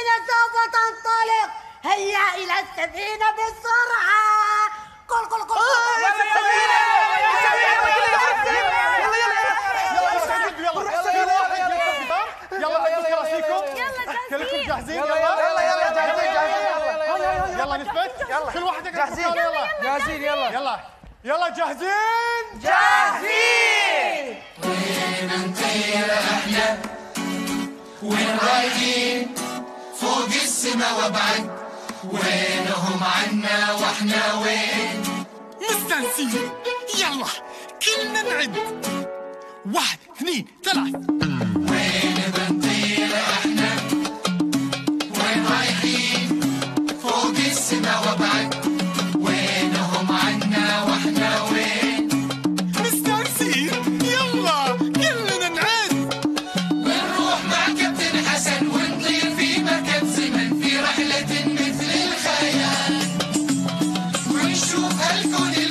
السفينة سوف تنطلق، هيا إلى السفينة بسرعة. كل كلكم جاهزين؟ يلا نثبت. كل واحد جاهزين. جاهزين. يلا جاهزين. وين نطير احنا وين رايحين فوق السما وابعد وينهم عنا واحنا وين مستانسين. يلا كلنا نعد 1 2 3. وين بنطير احنا وين رايحين فوق السما وابعد وينهم عنا واحنا وين مستانسين. يلا كلنا نعد. ونروح مع كابتن حسن ونطير في مركب زمن في رحلة مثل الخيال ونشوف هالكون